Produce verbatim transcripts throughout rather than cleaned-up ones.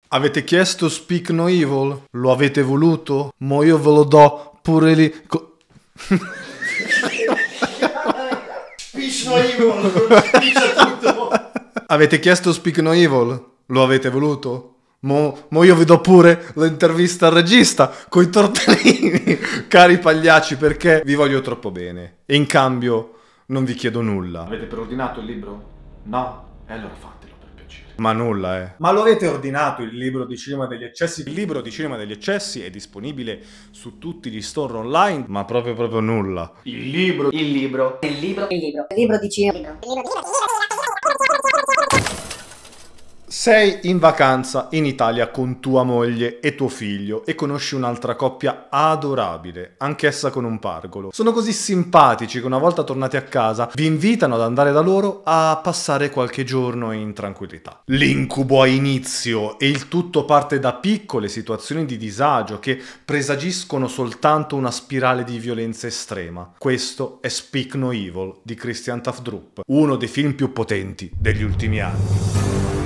Avete chiesto Speak No Evil? Lo avete voluto? Mo io ve lo do pure lì. Co- Speak No Evil, spiccia tutto. Avete chiesto Speak No Evil? Lo avete voluto? Mo, mo io vi do pure l'intervista al regista coi tortellini, cari pagliacci, perché vi voglio troppo bene. E in cambio non vi chiedo nulla. Avete preordinato il libro? No? E allora fatelo per piacere. Ma nulla, eh. Ma lo avete ordinato il libro di Cinema degli Eccessi? Il libro di Cinema degli Eccessi è disponibile su tutti gli store online, ma proprio proprio nulla. Il libro. Il libro. Il libro. Il libro. Il libro di cinema. Il libro. Sei in vacanza in Italia con tua moglie e tuo figlio e conosci un'altra coppia adorabile, anch'essa con un pargolo. Sono così simpatici che una volta tornati a casa vi invitano ad andare da loro a passare qualche giorno in tranquillità. L'incubo ha inizio e il tutto parte da piccole situazioni di disagio che presagiscono soltanto una spirale di violenza estrema. Questo è Speak No Evil di Christian Tafdrup, uno dei film più potenti degli ultimi anni.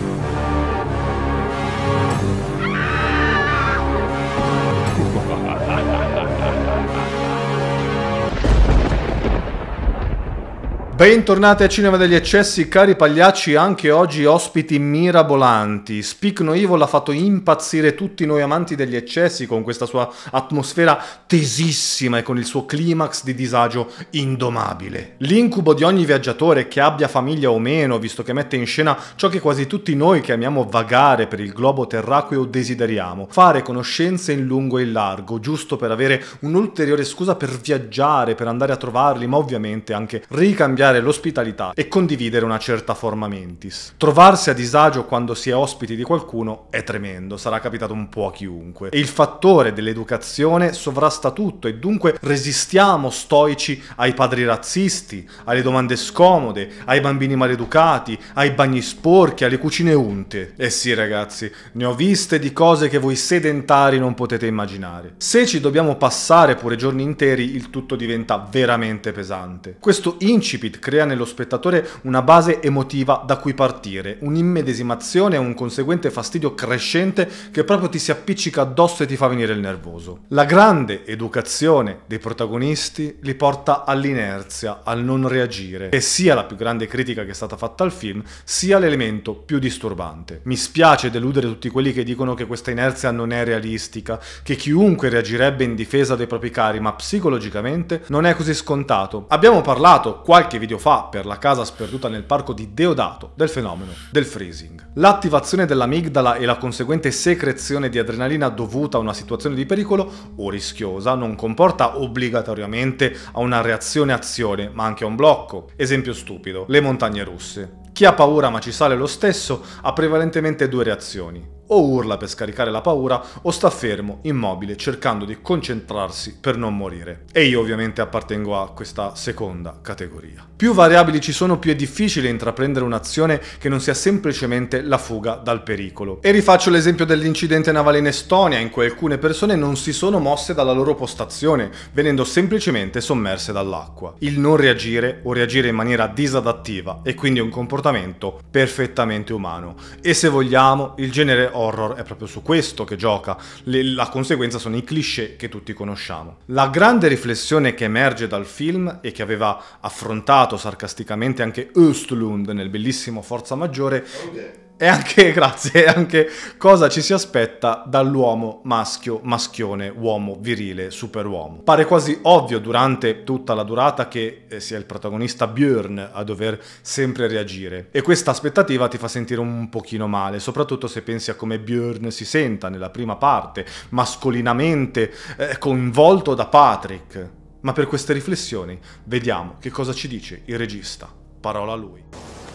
Bentornati a Cinema degli Eccessi, cari pagliacci, anche oggi ospiti mirabolanti. Speak No Evil ha fatto impazzire tutti noi amanti degli eccessi con questa sua atmosfera tesissima e con il suo climax di disagio indomabile. L'incubo di ogni viaggiatore, che abbia famiglia o meno, visto che mette in scena ciò che quasi tutti noi che amiamo vagare per il globo terracqueo desideriamo: fare conoscenze in lungo e in largo, giusto per avere un'ulteriore scusa per viaggiare, per andare a trovarli, ma ovviamente anche ricambiare l'ospitalità e condividere una certa forma mentis. Trovarsi a disagio quando si è ospiti di qualcuno è tremendo, sarà capitato un po' a chiunque. E il fattore dell'educazione sovrasta tutto e dunque resistiamo stoici ai padri razzisti, alle domande scomode, ai bambini maleducati, ai bagni sporchi, alle cucine unte. E sì ragazzi, ne ho viste di cose che voi sedentari non potete immaginare. Se ci dobbiamo passare pure giorni interi, il tutto diventa veramente pesante. Questo incipit crea nello spettatore una base emotiva da cui partire, un'immedesimazione e un conseguente fastidio crescente che proprio ti si appiccica addosso e ti fa venire il nervoso. La grande educazione dei protagonisti li porta all'inerzia, al non reagire, e sia la più grande critica che è stata fatta al film, sia l'elemento più disturbante. Mi spiace deludere tutti quelli che dicono che questa inerzia non è realistica, che chiunque reagirebbe in difesa dei propri cari, ma psicologicamente non è così scontato. Abbiamo parlato qualche video fa per la casa sperduta nel parco di Deodato del fenomeno del freezing. L'attivazione dell'amigdala e la conseguente secrezione di adrenalina dovuta a una situazione di pericolo o rischiosa non comporta obbligatoriamente a una reazione-azione, ma anche a un blocco. Esempio stupido: le montagne russe. Chi ha paura ma ci sale lo stesso ha prevalentemente due reazioni: o urla per scaricare la paura o sta fermo, immobile, cercando di concentrarsi per non morire. E io ovviamente appartengo a questa seconda categoria. Più variabili ci sono, più è difficile intraprendere un'azione che non sia semplicemente la fuga dal pericolo. E rifaccio l'esempio dell'incidente navale in Estonia, in cui alcune persone non si sono mosse dalla loro postazione, venendo semplicemente sommerse dall'acqua. Il non reagire o reagire in maniera disadattiva è quindi un comportamento perfettamente umano. E se vogliamo, il genere horror è proprio su questo che gioca. Le, la conseguenza sono i cliché che tutti conosciamo. La grande riflessione che emerge dal film e che aveva affrontato sarcasticamente anche Östlund nel bellissimo Forza Maggiore è anche, grazie, è anche cosa ci si aspetta dall'uomo maschio, maschione, uomo, virile, superuomo. Pare quasi ovvio durante tutta la durata che eh, sia il protagonista Björn a dover sempre reagire, e questa aspettativa ti fa sentire un pochino male, soprattutto se pensi a come Björn si senta nella prima parte, mascolinamente eh, coinvolto da Patrick. Ma per queste riflessioni vediamo che cosa ci dice il regista. Parola a lui.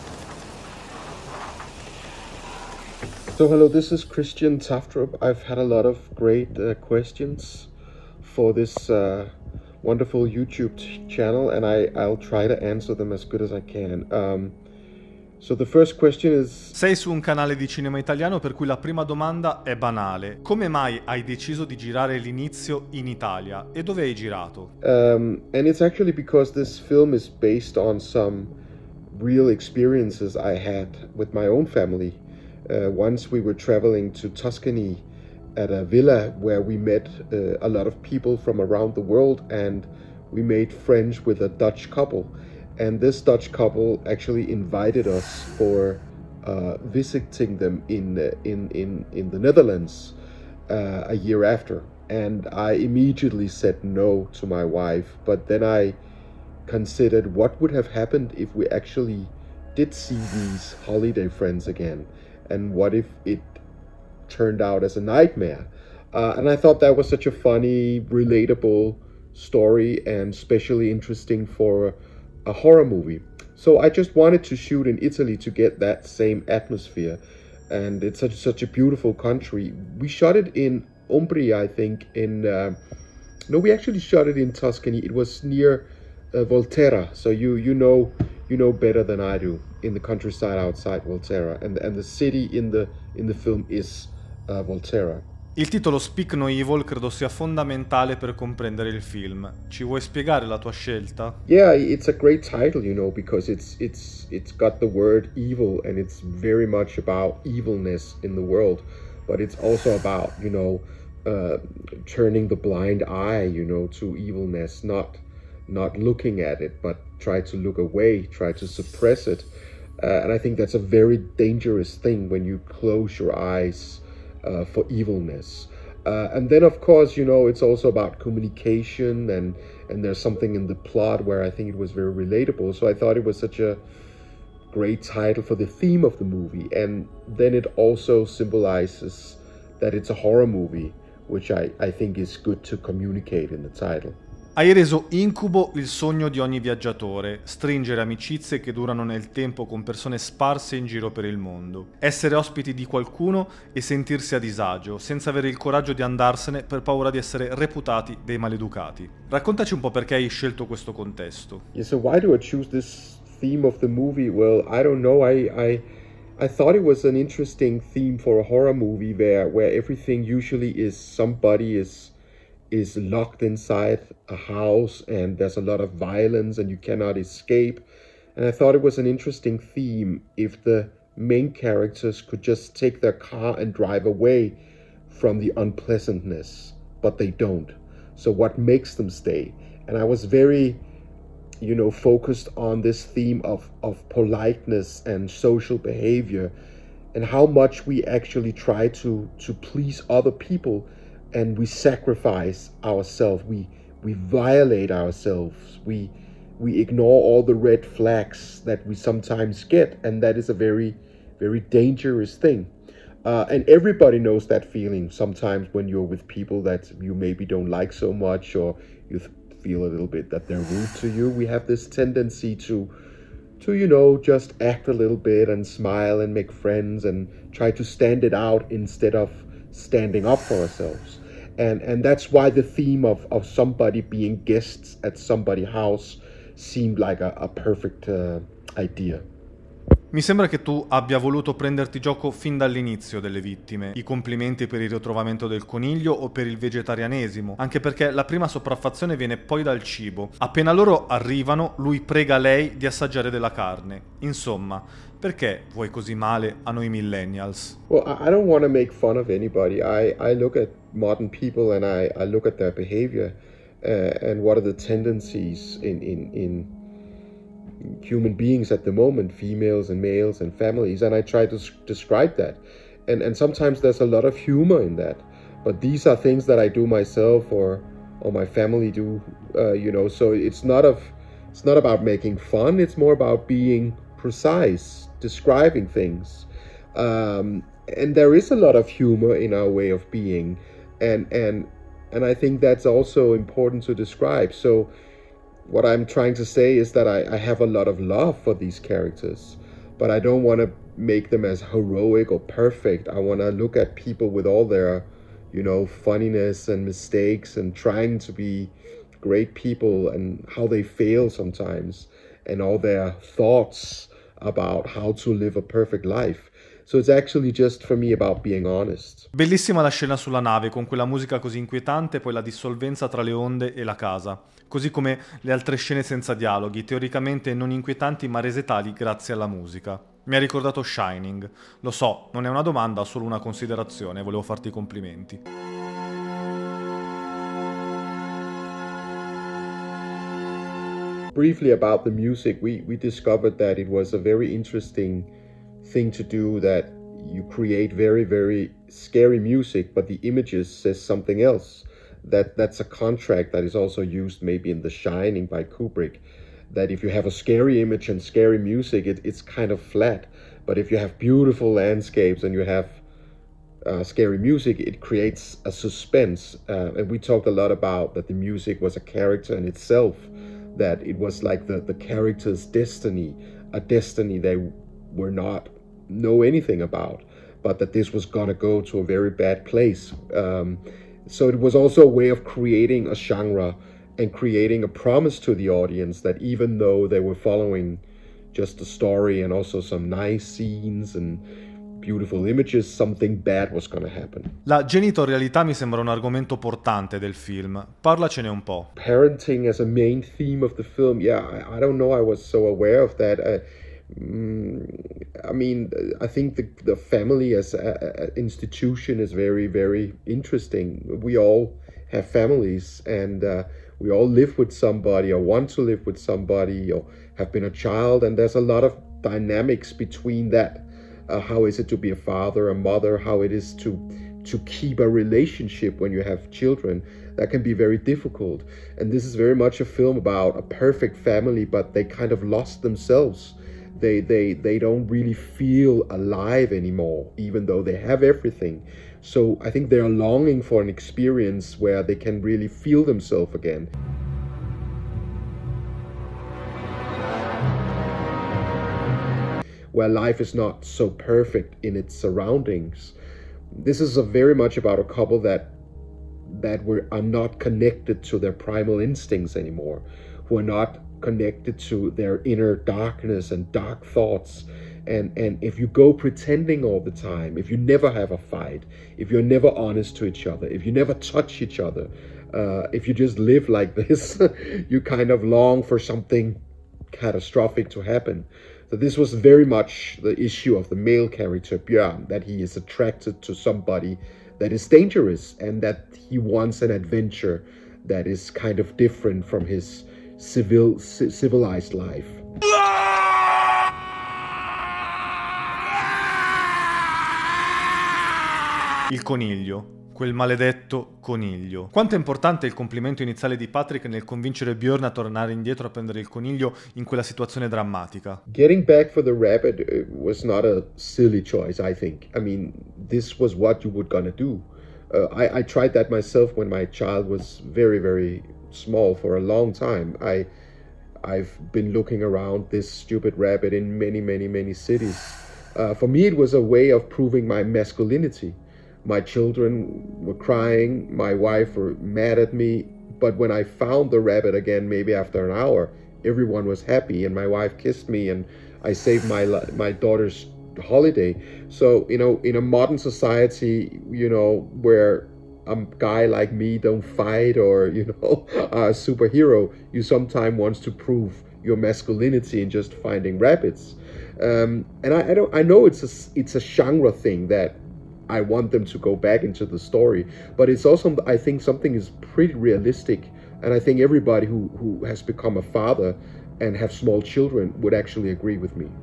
So hello, this is Christian Tafdrup. I've had a lot of great uh, questions for this uh, wonderful YouTube channel, and I, I'll try to answer them as good as I can. Um, so the first question is... Sei su un canale di cinema italiano per cui la prima domanda è banale. Come mai hai deciso di girare l'inizio in Italia? E dove hai girato? Um, and it's actually because this film is based on some real experiences I had with my own family. Uh, once we were traveling to Tuscany at a villa where we met uh, a lot of people from around the world, and we made friends with a Dutch couple. And this Dutch couple actually invited us for uh, visiting them in, uh, in, in, in the Netherlands uh, a year after. And I immediately said no to my wife, but then I considered what would have happened if we actually did see these holiday friends again, and what if it turned out as a nightmare. Uh, and I thought that was such a funny, relatable story, and especially interesting for a horror movie. So I just wanted to shoot in Italy to get that same atmosphere. And it's such, such a beautiful country. We shot it in Umbria, I think, in... Uh, no, we actually shot it in Tuscany. It was near uh, Volterra. So you you know you know better than I do, in the countryside outside Volterra. And, and the city in the, in the film is uh, Volterra. Il titolo Speak No Evil credo sia fondamentale per comprendere il film. Ci vuoi spiegare la tua scelta? Yeah, it's a great title, you know, because it's it's it's got the word evil, and it's very much about evilness in the world, but it's also about, you know, uh, turning the blind eye, you know, to evilness, not not looking at it, but try to look away, try to suppress it. Uh, and I think that's a very dangerous thing, when you close your eyes Uh, for evilness. Uh, and then, of course, you know, it's also about communication, and and there's something in the plot where I think it was very relatable. So I thought it was such a great title for the theme of the movie. And then it also symbolizes that it's a horror movie, which I, I think is good to communicate in the title. Hai reso incubo il sogno di ogni viaggiatore, stringere amicizie che durano nel tempo con persone sparse in giro per il mondo, essere ospiti di qualcuno e sentirsi a disagio, senza avere il coraggio di andarsene per paura di essere reputati dei maleducati. Raccontaci un po' perché hai scelto questo contesto. Yeah, so why do I choose this theme of the movie? Well, I don't know. I I I thought it was an interesting theme for a horror movie where where everything usually is somebody is is locked inside a house, and there's a lot of violence and you cannot escape. And I thought it was an interesting theme if the main characters could just take their car and drive away from the unpleasantness, but they don't. So what makes them stay? And I was very, you know, focused on this theme of, of politeness and social behavior, and how much we actually try to, to please other people, and we sacrifice ourselves, we we violate ourselves, we we ignore all the red flags that we sometimes get, and that is a very, very dangerous thing. Uh, and everybody knows that feeling sometimes when you're with people that you maybe don't like so much, or you feel a little bit that they're rude to you. We have this tendency to, to you know, just act a little bit and smile and make friends and try to stand it out instead of standing up for ourselves. And and that's why the theme of, of somebody being guests at somebody's house seemed like a, a perfect uh, idea. Mi sembra che tu abbia voluto prenderti gioco fin dall'inizio delle vittime, i complimenti per il ritrovamento del coniglio o per il vegetarianesimo, anche perché la prima sopraffazione viene poi dal cibo. Appena loro arrivano, lui prega lei di assaggiare della carne. Insomma, perché vuoi così male a noi millennials? Well, I don't want to make fun of anybody. I, I look at modern people, and I, I look at their behavior uh, and what are the tendencies in, in, in human beings at the moment, females and males and families, and I try to s- describe that. And and sometimes there's a lot of humor in that, but these are things that I do myself, or or my family do, uh, you know. So it's not of it's not about making fun. It's more about being precise, describing things. Um, and there is a lot of humor in our way of being, and and and I think that's also important to describe. So what I'm trying to say is that I, I have a lot of love for these characters, but I don't want to make them as heroic or perfect. I want to look at people with all their, you know, funniness and mistakes, and trying to be great people, and how they fail sometimes, and all their thoughts about how to live a perfect life. So it's actually just for me about being honest. Bellissima la scena sulla nave, con quella musica così inquietante, e poi la dissolvenza tra le onde e la casa. Così come le altre scene senza dialoghi, teoricamente non inquietanti ma rese tali grazie alla musica. Mi ha ricordato Shining. Lo so, non è una domanda, solo una considerazione, volevo farti i complimenti. Briefly about the music, we, we discovered that it was a very interesting thing to do, that you create very, very scary music, but the images says something else. That that's a contract that is also used maybe in The Shining by Kubrick, that if you have a scary image and scary music, it, it's kind of flat. But if you have beautiful landscapes and you have uh, scary music, it creates a suspense. Uh, and we talked a lot about that the music was a character in itself, that it was like the, the character's destiny, a destiny they were not know anything about, but that this was gonna go to a very bad place. Um, so it was also a way of creating a genre and creating a promise to the audience that even though they were following just a story and also some nice scenes and beautiful images, something bad was gonna happen. La genitorialità mi sembra un argomento portante del film. Parlacene un po'. Parenting as a main theme of the film, yeah, I, I don't know, I was so aware of that. Uh, mm, I mean, I think the, the family as an institution is very, very interesting. We all have families, and uh, we all live with somebody or want to live with somebody or have been a child, and there's a lot of dynamics between that. Uh, how is it to be a father, a mother, how it is to to keep a relationship when you have children. That can be very difficult. And this is very much a film about a perfect family, but they kind of lost themselves. They, they, they don't really feel alive anymore, even though they have everything. So I think they're longing for an experience where they can really feel themselves again. Where life is not so perfect in its surroundings. This is a very much about a couple that that were, are not connected to their primal instincts anymore, who are not connected to their inner darkness and dark thoughts. And, and if you go pretending all the time, if you never have a fight, if you're never honest to each other, if you never touch each other, uh, if you just live like this, you kind of long for something catastrophic to happen. So this was very much the issue of the male character, Björn, that he is attracted to somebody that is dangerous and that he wants an adventure that is kind of different from his civil, civilized life. Il coniglio. Quel maledetto coniglio. Quanto è importante il complimento iniziale di Patrick nel convincere Björn a tornare indietro a prendere il coniglio in quella situazione drammatica. Getting back for the rabbit was not a silly choice, I think. I mean, this was what you were gonna do. Uh, I, I tried that myself when my child was very, very small for a long time. I, I've been looking around this stupid rabbit in many, many, many cities. Uh, for me, it was a way of proving my masculinity. My children were crying, my wife were mad at me, but when I found the rabbit again, maybe after an hour, everyone was happy and my wife kissed me and I saved my my daughter's holiday. So, you know, in a modern society, you know, where a guy like me don't fight or, you know, a superhero, you sometimes wants to prove your masculinity in just finding rabbits. Um, and I, I don't, I know it's a, it's a genre thing that I want them to go back into the story, but it's also, I think, something is pretty realistic, and I think everybody who, who has become a father and have small children would actually agree with me.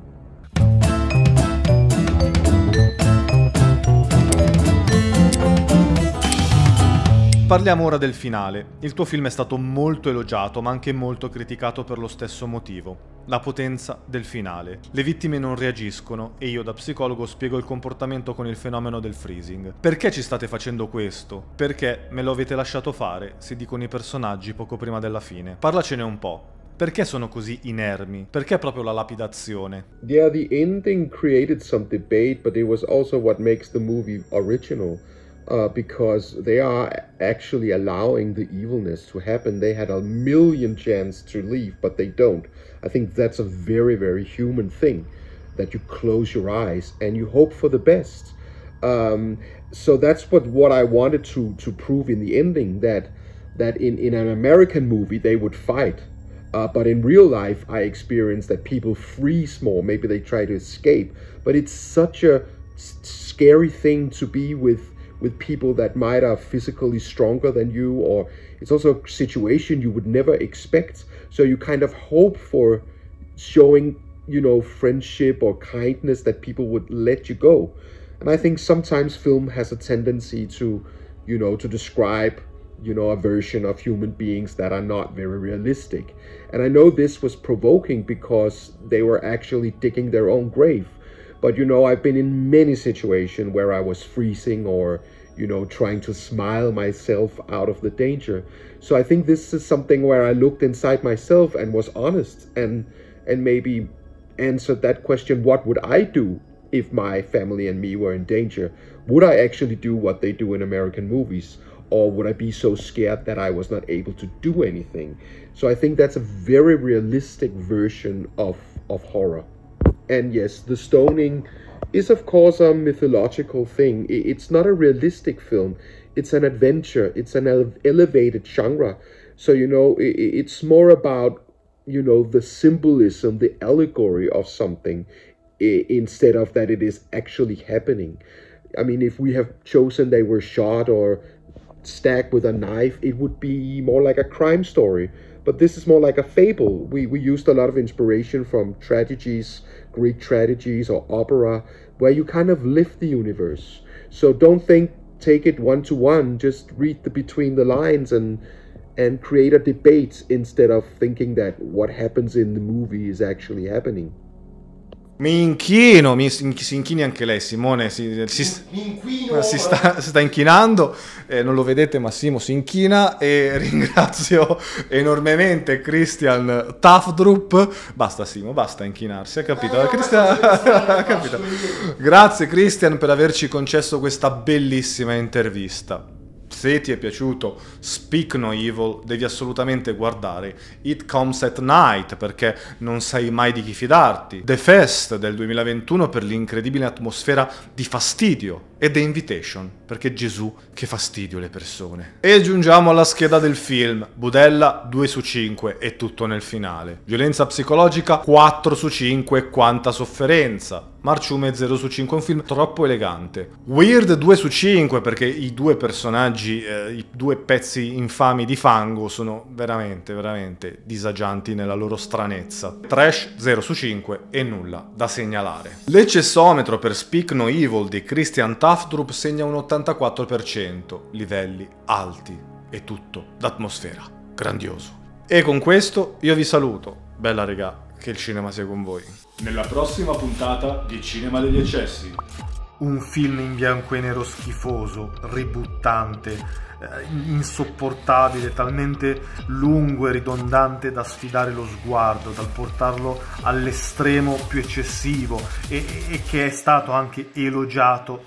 Parliamo ora del finale. Il tuo film è stato molto elogiato, ma anche molto criticato per lo stesso motivo. La potenza del finale. Le vittime non reagiscono e io da psicologo spiego il comportamento con il fenomeno del freezing. Perché ci state facendo questo? Perché me lo avete lasciato fare, si dicono i personaggi poco prima della fine. Parlacene un po'. Perché sono così inermi? Perché proprio la lapidazione? Yeah, the ending created some debate, but it was also what makes the movie original. Uh, because they are actually allowing the evilness to happen. They had a million chances to leave, but they don't. I think that's a very, very human thing, that you close your eyes and you hope for the best. Um, so that's what, what I wanted to, to prove in the ending, that that in, in an American movie they would fight. Uh, but in real life, I experience that people freeze more. Maybe they try to escape. But it's such a scary thing to be with with people that might are physically stronger than you, or it's also a situation you would never expect. So you kind of hope for showing, you know, friendship or kindness, that people would let you go. And I think sometimes film has a tendency to, you know, to describe, you know, a version of human beings that are not very realistic. And I know this was provoking because they were actually digging their own grave. But, you know, I've been in many situations where I was freezing or, you know, trying to smile myself out of the danger. So I think this is something where I looked inside myself and was honest and and maybe answered that question, what would I do if my family and me were in danger? Would I actually do what they do in American movies? Or would I be so scared that I was not able to do anything? So I think that's a very realistic version of, of horror. And yes, the stoning is of course a mythological thing. It's not a realistic film. It's an adventure. It's an ele elevated genre. So, you know, it's more about, you know, the symbolism, the allegory of something, instead of that it is actually happening. I mean, if we have chosen they were shot or stabbed with a knife, it would be more like a crime story. But this is more like a fable. We, we used a lot of inspiration from tragedies, Greek tragedies or opera, where you kind of live the universe. So don't think, take it one to one, just read the between the lines and and create a debate instead of thinking that what happens in the movie is actually happening. Mi inchino, mi, si inchini anche lei, Simone, si, si, Mi inquino. si, sta, si sta inchinando, eh, non lo vedete ma Simo si inchina, e ringrazio enormemente Christian Tafdrup. Basta Simo, basta inchinarsi, ha capito? Eh, Christian... ha capito. Grazie Christian per averci concesso questa bellissima intervista. Se ti è piaciuto Speak No Evil, devi assolutamente guardare It Comes at Night, perché non sai mai di chi fidarti, The Fest del duemilaventuno per l'incredibile atmosfera di fastidio, e The Invitation, perché Gesù che fastidio le persone. E giungiamo alla scheda del film. Budella due su cinque, è tutto nel finale. Violenza psicologica quattro su cinque, quanta sofferenza. Marciume zero su cinque, un film troppo elegante. Weird due su cinque, perché i due personaggi, eh, i due pezzi infami di fango sono veramente, veramente disagianti nella loro stranezza. Trash zero su cinque e nulla da segnalare. L'eccessometro per Speak No Evil di Christian Tafdrup segna un ottantaquattro per cento, livelli alti e tutto d'atmosfera. Grandioso. E con questo io vi saluto. Bella regà, che il cinema sia con voi. Nella prossima puntata di Cinema degli Eccessi. Un film in bianco e nero schifoso, ributtante, insopportabile, talmente lungo e ridondante da sfidare lo sguardo, dal portarlo all'estremo più eccessivo, e, e che è stato anche elogiato